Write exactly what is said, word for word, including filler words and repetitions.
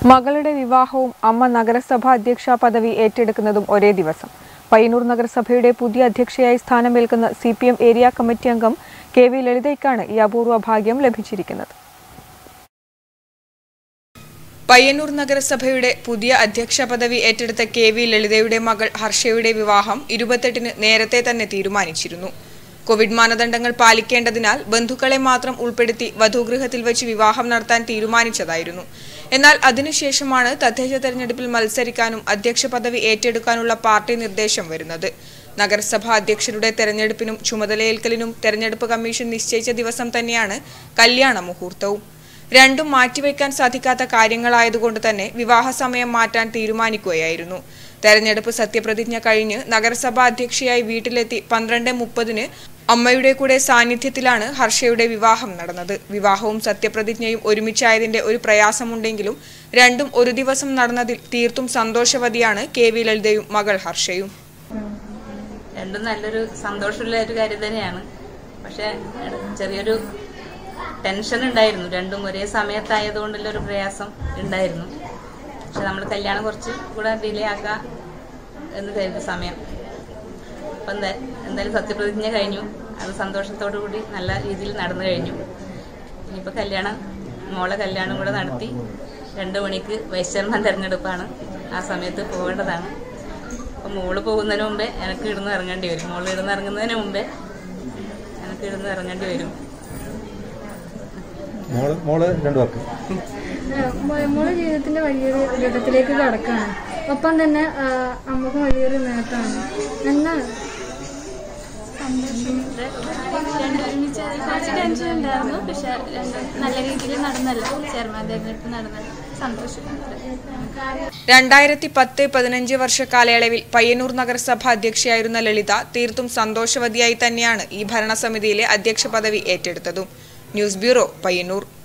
മകളുടെ വിവാഹവും അമ്മ നഗരസഭ അധ്യക്ഷ പദവി ഏറ്റെടുക്കുന്നതും ഒരേ ദിവസം. പയ്യന്നൂർ നഗരസഭയുടെ പുതിയ അധ്യക്ഷയായി സ്ഥാനമേൽക്കുന്ന C P M area committee അംഗം കെ വി ലളിതയ്ക്കാണ് ഈ അപൂർവ ഭാഗ്യം ലഭിച്ചിരിക്കുന്നത്. പയ്യന്നൂർ നഗരസഭയുടെ പുതിയ അധ്യക്ഷ പദവി ഏറ്റെടുത്ത കെ വി ലളിതയുടെ മകൾ ഹർഷയുടെ വിവാഹം ഇരുപത്തെട്ടിന് നേരത്തെ തന്നെ തീരുമാനിച്ചിരുന്നു. കോവിഡ് മാനദണ്ഡങ്ങൾ പാലിക്കേണ്ടതിനാൽ ബന്ധുക്കളെ മാത്രം ഉൾപ്പെടുത്തി വധൂഗൃഹത്തിൽ വെച്ച് വിവാഹം നടത്താൻ തീരുമാനിച്ചതായിരുന്നു. എന്നാൽ അതിനുശേഷമാണ് തദ്ദേശ തെരഞ്ഞെടുപ്പിൽ മത്സരിക്കാനും അധ്യക്ഷ പദവി ഏറ്റെടുക്കാനുള്ള പാർട്ടി നിർദ്ദേശം വരുന്നത്. നഗരസഭാ അധ്യക്ഷരുടെ തെരഞ്ഞെടുപ്പിനും ചുമതലയേൽക്കലിനും തെരഞ്ഞെടുപ്പ് കമ്മീഷൻ നിശ്ചയിച്ച ദിവസം തന്നെയാണ് കല്യാണ മുഹൂർത്തവും. രണ്ടും മാറ്റിവെക്കാൻ സാധിക്കാത്ത കാര്യങ്ങളായതുകൊണ്ട് തന്നെ വിവാഹ സമയം മാറ്റാൻ തീരുമാനിക്കുകയായിരുന്നു. തെരഞ്ഞെടുപ്പ് സത്യപ്രതിജ്ഞ കഴിഞ്ഞ് നഗരസഭാ അധ്യക്ഷയായി വീട്ടിലെത്തി പന്ത്രണ്ട് മുപ്പതിന് അമ്മയുടെ കൂടെ സാന്നിധ്യത്തിലാണ് ഹർഷയുടെ വിവാഹം നടന്നത്. വിവാഹവും സത്യപ്രതിജ്ഞയും ഒരുമിച്ചായതിന്റെ ഒരു പ്രയാസമുണ്ടെങ്കിലും രണ്ടും ഒരു ദിവസം നടന്നതിൽ തീർത്തും സന്തോഷവതിയാണ് കെ വി ലളിതയും മകൾ ഹർഷയും. രണ്ടും നല്ലൊരു സന്തോഷമുള്ള ഒരു കാര്യം തന്നെയാണ്. പക്ഷെ ചെറിയൊരു ടെൻഷൻ ഉണ്ടായിരുന്നു. രണ്ടും ഒരേ സമയത്തായതുകൊണ്ടുള്ള ഒരു പ്രയാസം ഉണ്ടായിരുന്നു. പക്ഷെ നമ്മൾ കല്യാണം കുറച്ച് കൂടെ ഡിലേ ആക്കാം എന്ന് കരുതി സമയം. അപ്പം എന്താ എന്തായാലും സത്യപ്രതിജ്ഞ കഴിഞ്ഞു. അത് സന്തോഷത്തോടു കൂടി നല്ല രീതിയിൽ നടന്നു കഴിഞ്ഞു. ഇനിയിപ്പോൾ കല്യാണം മോളെ കല്യാണം കൂടെ നടത്തി രണ്ട് മണിക്ക് വൈസ് ചെയർമാൻ തിരഞ്ഞെടുപ്പാണ്. ആ സമയത്ത് പോകേണ്ടതാണ്. അപ്പം മോള് പോകുന്നതിന് മുമ്പേ എനിക്ക് ഇടുന്ന് ഇറങ്ങേണ്ടി വരും. മോള് ഇടുന്ന് ഇറങ്ങുന്നതിന് മുമ്പേ എനിക്ക് ഇടുന്ന് ഇറങ്ങേണ്ടി വരും. മോള് ജീവിതത്തിന്റെ വലിയൊരു ഘട്ടത്തിലേക്ക് കടക്കാണ്. ഒപ്പം തന്നെ അമ്മക്കും വലിയൊരു നേട്ടമാണ്. എന്നാൽ കുറച്ച് ടെൻഷൻ ഉണ്ടായിരുന്നു. പക്ഷെ നല്ല രീതിയിൽ നടന്നല്ലോ. ചെയർമാൻ തെരഞ്ഞെടുപ്പ് നടന്നല്ലോ. സന്തോഷിക്കുന്നുണ്ട്. രണ്ടായിരത്തി പത്ത് പതിനഞ്ച് വർഷ കാലയളവിൽ പയ്യന്നൂർ നഗരസഭ അധ്യക്ഷയായിരുന്ന ലളിത തീർത്തും സന്തോഷവതിയായി തന്നെയാണ് ഈ ഭരണസമിതിയിലെ അധ്യക്ഷ പദവി ഏറ്റെടുത്തതും. News bureau, Payyanur.